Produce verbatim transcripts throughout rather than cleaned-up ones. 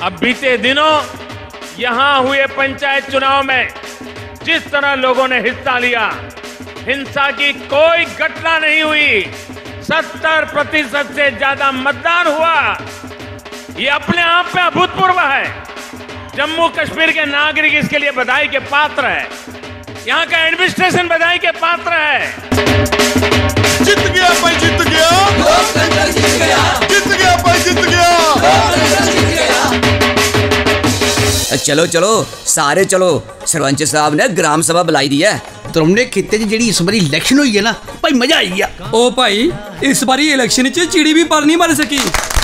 अब बीते दिनों यहां हुए पंचायत चुनाव में जिस तरह लोगों ने हिस्सा लिया, हिंसा की कोई घटना नहीं हुई। सत्तर प्रतिशत से ज्यादा मतदान हुआ। ये अपने आप में अभूतपूर्व है। जम्मू कश्मीर के नागरिक इसके लिए बधाई के पात्र है। यहाँ का एडमिनिस्ट्रेशन बधाई के पात्र है। जित गया भाई, जित गया, लोकतंत्र जीत गया, जित गया भाई, जित गया, लोकतंत्र जीत गया। चलो चलो सारे चलो, सरपंच साहब ने ग्राम सभा बुलाई दी है। तुमने खिते च जेड़ी इस बारी इलेक्शन हुई है ना भाई, मजा आई गया। ओ भाई इस बारी इलेक्शन च चिड़ी भी पर नहीं मार सकी।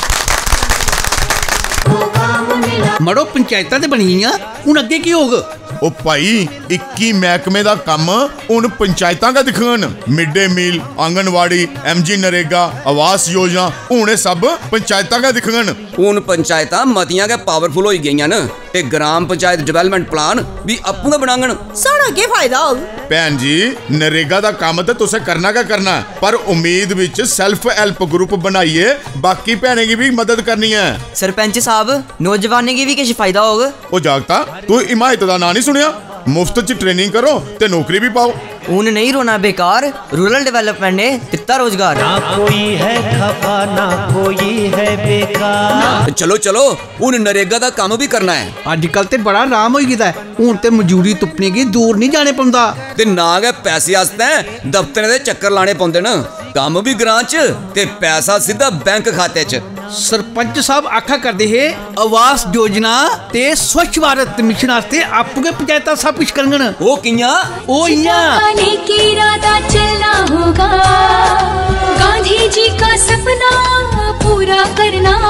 मड़ो पंचायतां ते बनी गईयां, हुण अगे की होग? ओ भाई इक्की महकमे दा कम हुण पंचायतां का दिखन। Mid day meal, anganwadi, MG NREGA, आवास योजना हुण सब पंचायतां का दिखन। हुण पंचायतां मतियां के पावरफुल हो गईयां न ते ग्राम पंचायत डेवलपमेंट प्लान भी अप्पू गै बनांगन। साढ़ा के फायदा होग? भैन जी नरेगा दा काम ते तुसें करना क्या करना, पर उम्मीद विच सेल्फ हेल्प ग्रुप बनाइए, बाकी भैनें की भी मदद करनी है। सरपंच साहब नौजवानें की भी किश फायदा होग? ओ जागता तू हिमायत दा नाम नहीं सुनिया? मुफ्त च ट्रेनिंग करो ते नौकरी भी पाओ। ऊन नहीं रोना बेकार, रूरल डेवलपमेंट ने दिता रोजगार। ना कोई है खफा ना कोई है बेकार। चलो चलो हुण नरेगा दा काम भी करना है। अजकल ते बड़ा आराम हो गया है, हुण ते मजूरी तुप्पने की दूर नहीं जाने पौंदा ते ना गै पैसे आस्ते दफ्तरें दे चक्कर लाने पौंदे न। काम भी ग्रां च ते पैसा सीधा बैंक खाते च। सरपंच साहब आखा करते है आवास योजना ते स्वच्छ भारत मिशन आस्ते आपू के पंचायत सब कुछ करन। ओ कियां? ओ इयां की इरादा चलना होगा, गांधी जी का सपना पूरा करना